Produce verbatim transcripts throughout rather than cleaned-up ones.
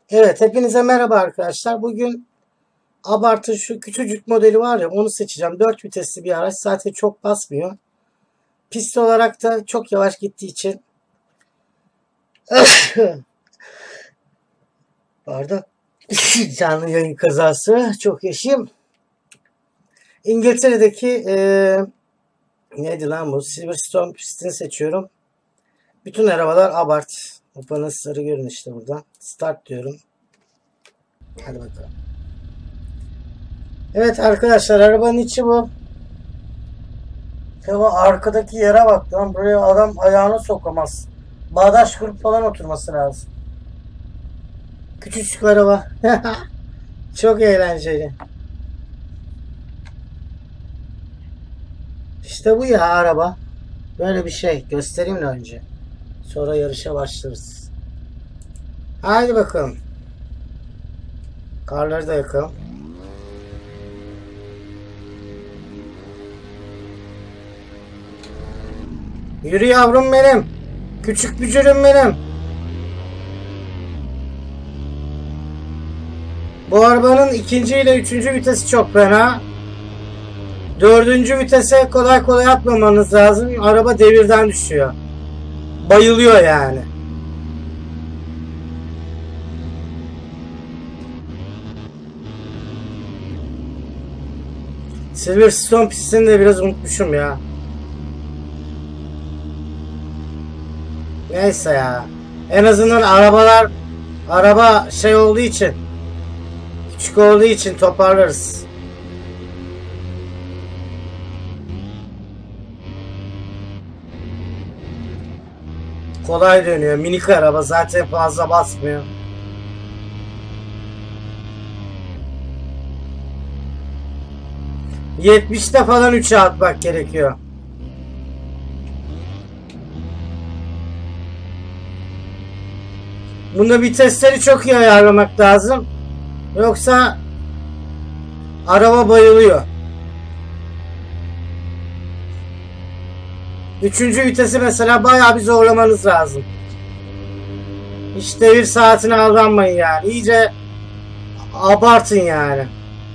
Evet, hepinize merhaba arkadaşlar. Bugün Abart'ın şu küçücük modeli var ya, onu seçeceğim. Dört vitesli bir araç. Zaten çok basmıyor. Pist olarak da çok yavaş gittiği için pardon. Canlı yayın kazası. Çok yaşayayım. İngiltere'deki ee, neydi lan bu? Silverstone pistini seçiyorum. Bütün arabalar Abart. Hopanın sarı görün işte buradan. Start diyorum. Hadi bakalım. Evet arkadaşlar, arabanın içi bu. Ya arkadaki yere bak lan, buraya adam ayağını sokamaz. Bağdaş kurup falan oturması lazım. Küçücük araba. Çok eğlenceli. İşte bu ya araba. Böyle bir şey. Göstereyim de önce. Sonra yarışa başlarız. Haydi bakalım. Karları da yakalım. Yürü yavrum benim. Küçük bücürüm benim. Bu arabanın ikinci ile üçüncü vitesi çok fena. Dördüncü vitese kolay kolay atmamanız lazım. Araba devirden düşüyor. Bayılıyor yani. Silverstone pistini de biraz unutmuşum ya. Neyse ya. En azından arabalar araba şey olduğu için, küçük olduğu için toparlarız. Kolay dönüyor. Minik araba zaten fazla basmıyor. yetmişte falan üçe atmak gerekiyor. Bunda vitesleri çok iyi ayarlamak lazım. Yoksa araba bayılıyor. Üçüncü vitesi mesela bayağı bir zorlamanız lazım. Hiç devir saatine aldanmayın yani. İyice abartın yani.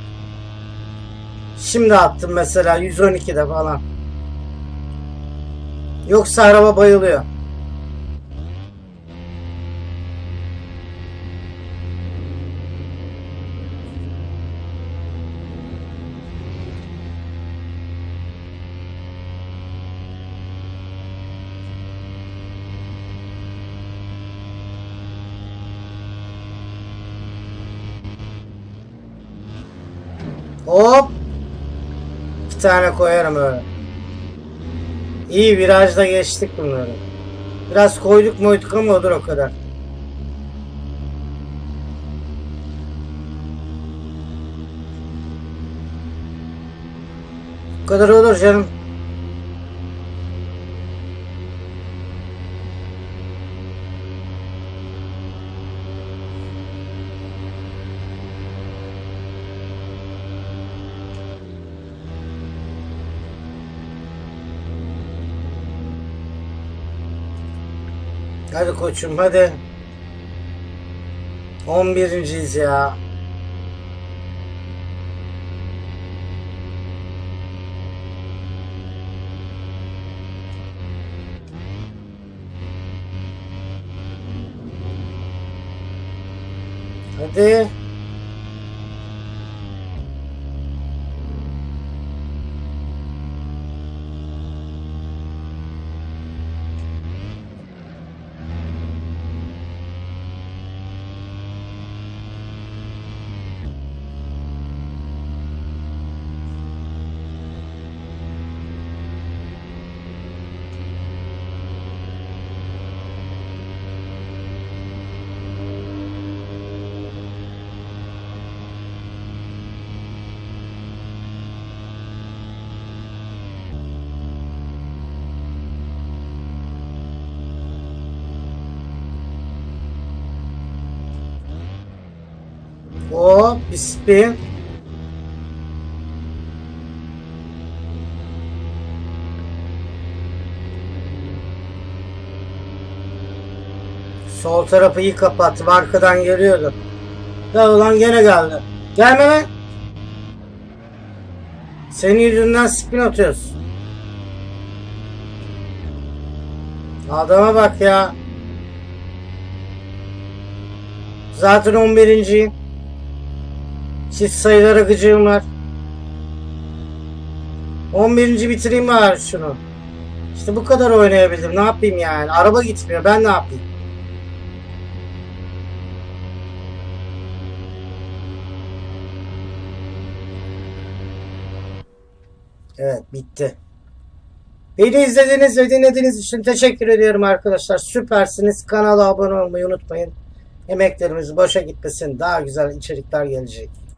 Şimdi attım mesela yüz on ikide falan. Yoksa araba bayılıyor. Hop. Bir tane koyarım öyle. İyi virajda geçtik bunları. Biraz koyduk moyduk ama odur o kadar. Bu kadar olur canım. Hadi koçum hadi. on birinciyiz ya. Hadi. Hop bir spin. Sol tarafı iyi kapattım. Arkadan geliyordu. Ya ulan gene geldi. Gelme lan. Senin yüzünden spin atıyoruz. Adama bak ya. Zaten on birinciyim. Çift sayılara gıcığım var. on birinci bitireyim bari şunu. İşte bu kadar oynayabildim. Ne yapayım yani? Araba gitmiyor. Ben ne yapayım? Evet, bitti. Beni izlediğiniz ve dinlediğiniz için teşekkür ediyorum arkadaşlar. Süpersiniz. Kanala abone olmayı unutmayın. Emeklerimiz boşa gitmesin. Daha güzel içerikler gelecek.